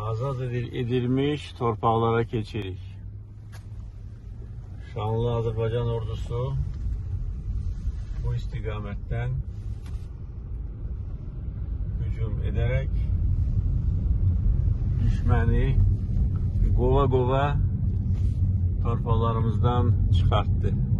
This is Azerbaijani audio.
azad edilmiş torpaqlara keçirik. Şanlı Azərbaycan ordusu bu istiqamətdən hücum edərək düşməni qova-qova torpaqlarımızdan çıxartdı.